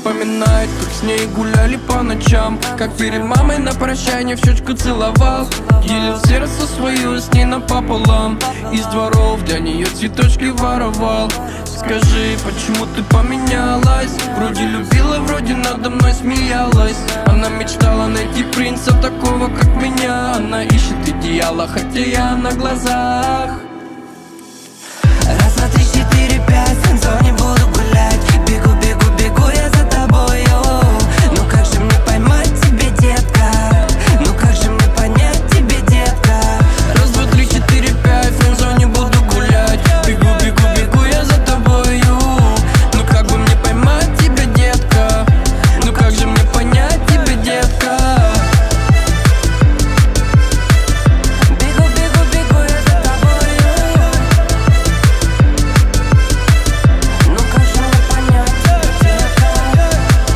вспоминает, как с ней гуляли по ночам, как перед мамой на прощание в щечку целовал. Делил сердце свое с ней напополам, из дворов для нее цветочки воровал. Скажи, почему ты поменялась? Вроде любила, вроде надо мной смеялась. Она мечтала найти принца такого, как меня. Она ищет идеала, хотя я на глазах. Раз, два, три, четыре, пять, в френдзоне буду гулять. Бегу, бегу, бегу я за тобою. Ну как же мне поймать тебя, детка? Ну как же мне понять тебя, детка? Раз, два, три, четыре, пять, в френдзоне буду гулять. Бегу, бегу, бегу я за тобою. Ну как бы мне поймать тебя, детка? Ну как же мне понять тебя, детка? Бегу, бегу, бегу я за тобою. Ну как же мне понять тебя, детка?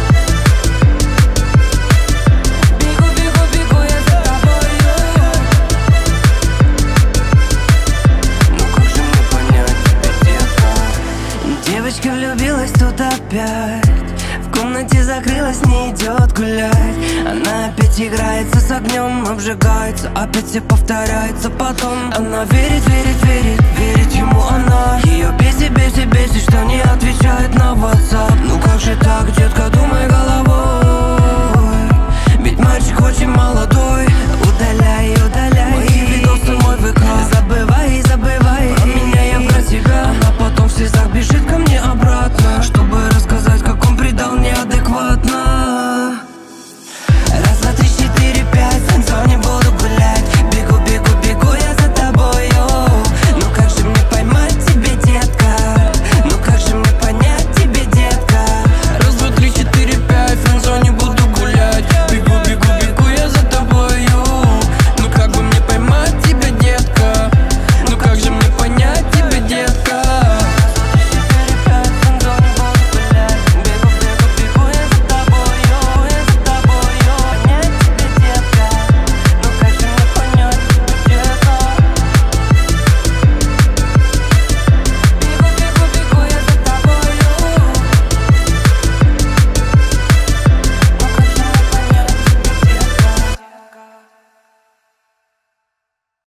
Бегу, бегу, бегу я за тобою. Ну как же мне понять тебя, детка? Девочка влюбилась тут опять. В комнате закрылась, не идет гулять. Она опять играется с огнем, обжигается. Опять все повторяется потом. Она верит, верит, верит, верит ему она. Ее бесит, бесит, бесит, что не отвечает на WhatsApp. Ну как же так, детка, думай головой. Ведь мальчик очень молодой. Удаляй, удаляй мои видосы, мой ВК. Забывай, забывай про меня, я про тебя. Она потом в слезах бежит ко мне.